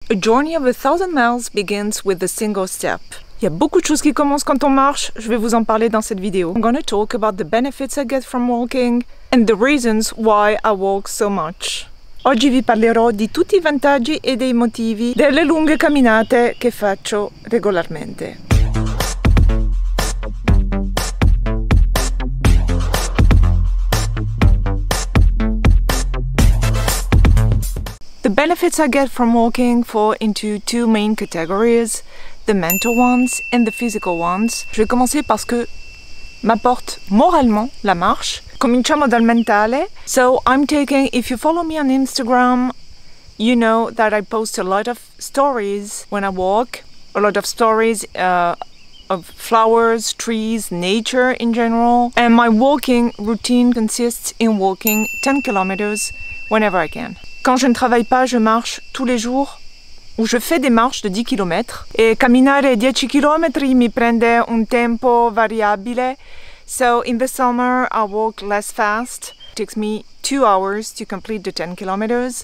A journey of 1,000 miles begins with a single step. Il y a beaucoup de choses qui commencent quand on marche, je vais vous en parler dans cette vidéo. I'm gonna talk about the benefits I get from walking and the reasons why I walk so much. Oggi vi parlerò di tutti i vantaggi e dei motivi delle lunghe camminate che faccio regolarmente. The benefits I get from walking fall into two main categories, the mental ones and the physical ones. Je vais commencer par ce que m'apporte moralement la marche. Cominciamo dal mentale. So I'm taking, if you follow me on Instagram, you know that I post a lot of stories when I walk, a lot of stories of flowers, trees, nature in general. And my walking routine consists in walking 10 kilometers whenever I can. Quand je ne travaille pas, je marche tous les jours ou je fais des marches de 10 km. E camminare 10 km mi prende un tempo variabile. So in the summer, I walk less fast. It takes me 2 hours to complete the 10 kilometers.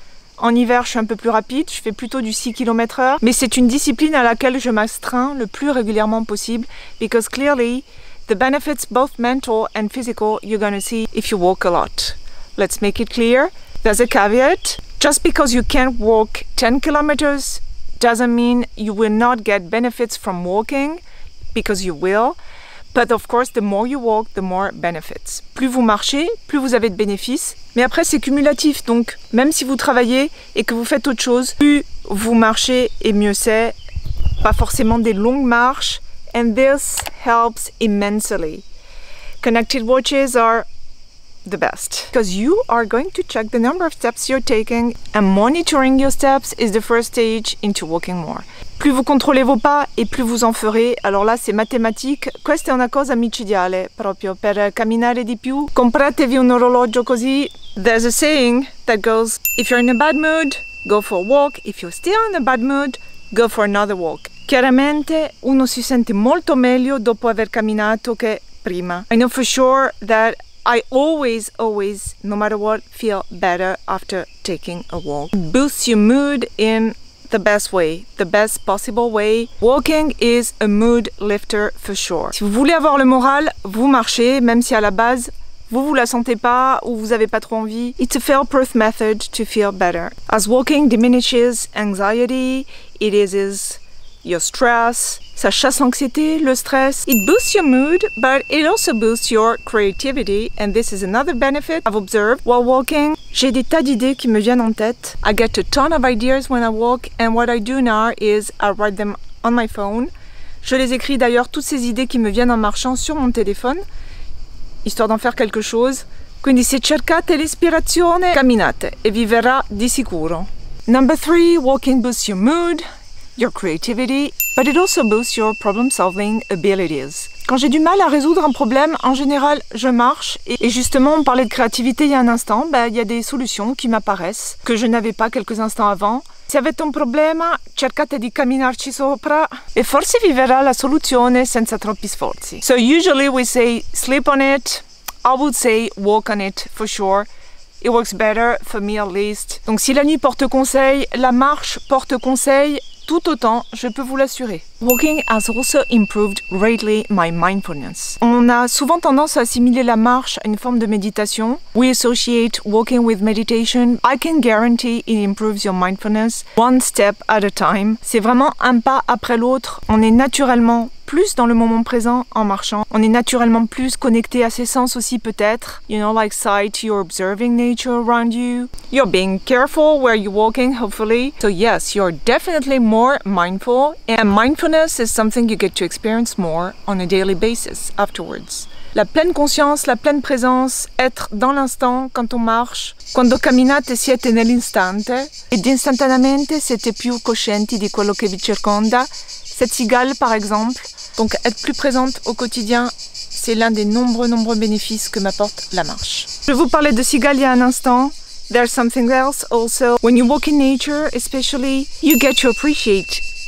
En hiver, je suis un peu plus rapide, je fais plutôt du 6 km/h. Mais c'est une discipline à laquelle je m'astreins le plus régulièrement possible because clearly, the benefits both mental and physical you're gonna see if you walk a lot. Let's make it clear. There's a caveat. Just because you can't walk 10 kilometers doesn't mean you will not get benefits from walking, because you will. But of course, the more you walk, the more benefits. Plus vous marchez, plus vous avez de bénéfices. Mais après, c'est cumulatif. Donc, même si vous travaillez et que vous faites autre chose, plus vous marchez et mieux c'est. Pas forcément des longues marches. And this helps immensely. Connected watches are the best because you are going to check the number of steps you're taking, and monitoring your steps is the first stage into walking more. Plus vous contrôlez vos pas et plus vous en ferez. Alors là, c'est matematique. Questa è una cosa micidiale proprio per camminare di più. Compratevi un orologio così. There's a saying that goes, if you're in a bad mood, go for a walk. If you're still in a bad mood, go for another walk. Chiaramente uno si sente molto meglio dopo aver camminato che prima. I know for sure that I always, no matter what, feel better after taking a walk. It boosts your mood in the best way, the best possible way. Walking is a mood lifter for sure. Si vous voulez avoir le moral, vous marchez, même si à la base, vous la sentez pas ou vous avez pas trop envie. It's a fail-proof method to feel better. As walking diminishes anxiety, it eases your stress. Ça chasse l'anxiété, le stress. It boosts your mood, but it also boosts your creativity. And this is another benefit I've observed while walking. J'ai des tas d'idées qui me viennent en tête. I get a ton of ideas when I walk, and what I do now is I write them on my phone. Je les écris d'ailleurs, toutes ces idées qui me viennent en marchant, sur mon téléphone, histoire d'en faire quelque chose. Quindi se cercate l'ispirazione, camminate e vi verrà di sicuro. Number 3, walking boosts your mood, your creativity, but it also boosts your problem-solving abilities. Quand j'ai du mal à résoudre un problème, en général, je marche. Et justement, on parlait de créativité il y a un instant, il y a des solutions qui m'apparaissent, que je n'avais pas quelques instants avant. Se avete un problema, cercate di camminarci sopra e forse vi verrà la soluzione senza troppi sforzi. So usually we say sleep on it. I would say walk on it for sure. It works better, for me at least. Donc si la nuit porte conseil, la marche porte conseil, tout autant, je peux vous l'assurer. Walking has also improved greatly my mindfulness. On a souvent tendance à assimiler la marche à une forme de méditation. We associate walking with meditation. I can guarantee it improves your mindfulness one step at a time. C'est vraiment un pas après l'autre. On est naturellement plus dans le moment présent en marchant. On est naturellement plus connecté à ses sens aussi peut-être. You know, like sight, you're observing nature around you. You're being careful where you're walking, hopefully. So yes, you're definitely more mindful. And mindfulness is something you get to experience more on a daily basis afterwards. La pleine conscience, la pleine présence, être dans l'instant quand on marche. Quando camminate siete nell'istante ed istantaneamente siete più coscienti di quello che vi circonda. Cette cigale par exemple. Donc être plus présente au quotidien, c'est l'un des nombreux bénéfices que m'apporte la marche. Je vous parlais de cigale il y a un instant. There's something else also. When you walk in nature, especially, you get to appreciate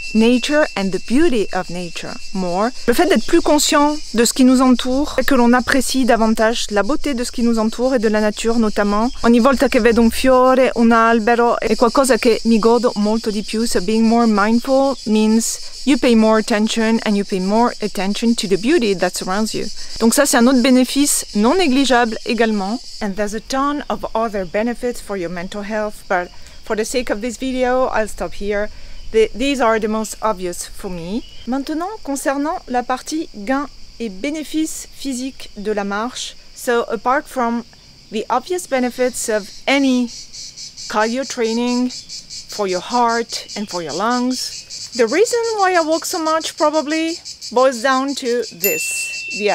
nature and the beauty of nature more. Le fait d'être plus conscient de ce qui nous entoure et que l'on apprécie davantage la beauté de ce qui nous entoure et de la nature notamment. Ogni volta che vedo un fiore, un albero è qualcosa che mi godo molto di più. So being more mindful means you pay more attention and you pay more attention to the beauty that surrounds you. Donc ça, c'est un autre bénéfice non négligeable également. And there's a ton of other benefits for your mental health, but for the sake of this video, I'll stop here. These are the most obvious for me. Maintenant, concernant la partie gains et bénéfices physiques de la marche. So apart from the obvious benefits of any cardio training for your heart and for your lungs, the reason why I walk so much probably boils down to this, the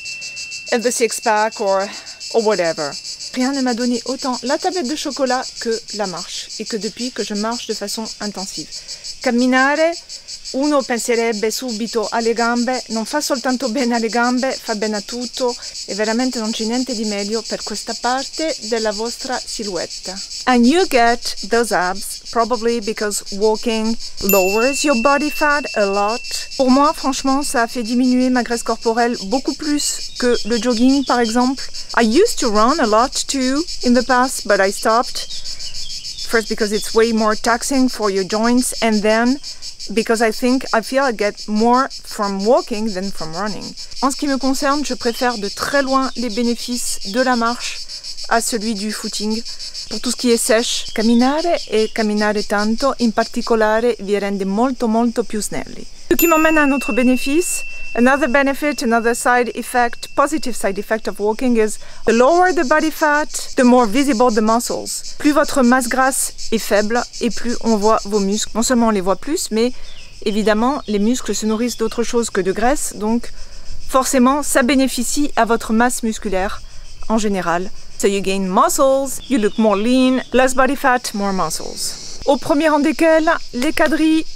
abs and the six-pack or whatever. Rien ne m'a donné autant la tablette de chocolat que la marche et que depuis que je marche de façon intensive. Camminare, uno penserebbe subito alle gambe, non fa soltanto bene alle gambe, fa bene a tutto e veramente non c'è niente di meglio per questa parte della vostra silhouette. And you get those abs probably because walking lowers your body fat a lot. Pour moi, franchement, ça a fait diminuer ma graisse corporelle beaucoup plus que le jogging par exemple. I used to run a lot too in the past, but I stopped. First because it's way more taxing for your joints, and then because I feel I get more from walking than from running. En ce qui me concerne, je préfère de très loin les bénéfices de la marche à celui du footing. Pour tout ce qui est sèche, camminare e camminare tanto in particolare vi rende molto più snelli. Ce qui m'emmène à un autre bénéfice. Another benefit, another side effect, positive side effect of walking is the lower the body fat, the more visible the muscles. Plus votre masse grasse est faible et plus on voit vos muscles. Non seulement on les voit plus, mais évidemment les muscles se nourrissent d'autre chose que de graisse, donc forcément ça bénéficie à votre masse musculaire en général. So you gain muscles, you look more lean, less body fat, more muscles. Au premier rang desquels, les quadris,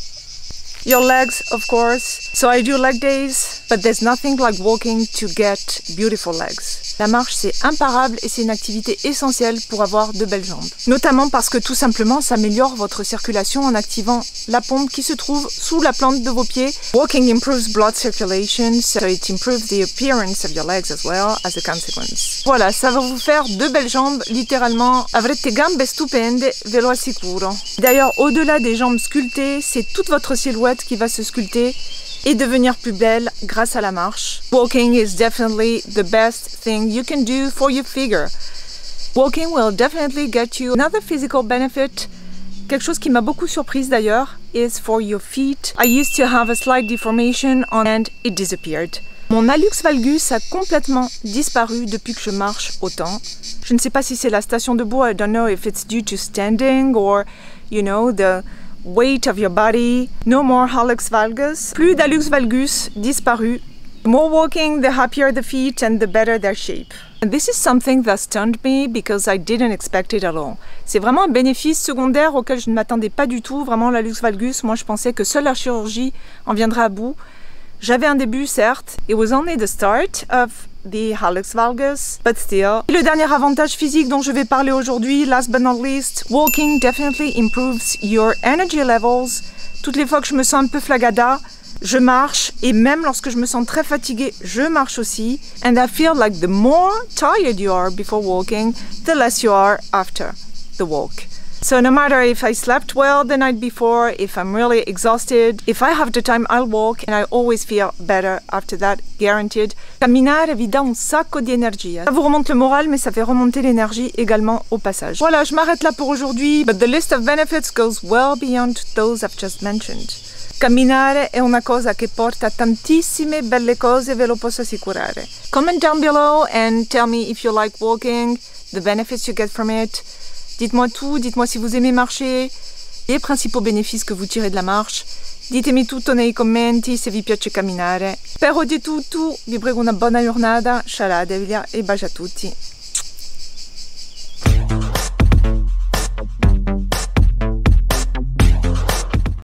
your legs, of course. So I do leg days, but there's nothing like walking to get beautiful legs. La marche, c'est imparable et c'est une activité essentielle pour avoir de belles jambes. Notamment parce que tout simplement, ça améliore votre circulation en activant la pompe qui se trouve sous la plante de vos pieds. Walking improves blood circulation, so it improves the appearance of your legs as well as a consequence. Voilà, ça va vous faire de belles jambes, littéralement. Avrete gambe stupende, ve lo assicuro. D'ailleurs, au-delà des jambes sculptées, c'est toute votre silhouette qui va se sculpter et devenir plus belle grâce à la marche. Walking is definitely the best thing you can do for your figure. Walking will definitely get you another physical benefit. Quelque chose qui m'a beaucoup surprise d'ailleurs is for your feet. I used to have a slight deformation and it disappeared. Mon hallux valgus a complètement disparu depuis que je marche autant. Je ne sais pas si c'est la station debout, I don't know if it's due to standing or, you know, the weight of your body. No more hallux valgus. Plus d'hallux valgus disparu. The more walking, the happier the feet and the better their shape. And this is something that stunned me because I didn't expect it at all. C'est vraiment un bénéfice secondaire auquel je ne m'attendais pas du tout. Vraiment, l'hallux valgus, moi je pensais que seule la chirurgie en viendrait à bout. J'avais un début, certes. It was only the start of the hallux valgus, but still. Le dernier avantage physique dont je vais parler aujourd'hui, last but not least, walking definitely improves your energy levels. Toutes les fois que je me sens un peu flagada, je marche, et même lorsque je me sens très fatiguée, je marche aussi. And I feel like the more tired you are before walking, the less you are after the walk. So no matter if I slept well the night before, if I'm really exhausted, if I have the time, I'll walk and I always feel better after that, guaranteed. Camminare vi dà un sacco di energia. Ça vous remonte le moral, mais ça fait remonter l'énergie également au passage. Voilà, je m'arrête là pour aujourd'hui, but the list of benefits goes well beyond those I've just mentioned. Camminare è una cosa che porta tantissime belle cose, ve lo posso assicurare. Comment down below and tell me if you like walking, the benefits you get from it. Dites-moi tout, dites-moi si vous aimez marcher, les principaux bénéfices que vous tirez de la marche. Ditemi tutto nei commenti se vi piace camminare. Spero di tutto, vi prego una buona giornata, scialadevia e baci a tutti.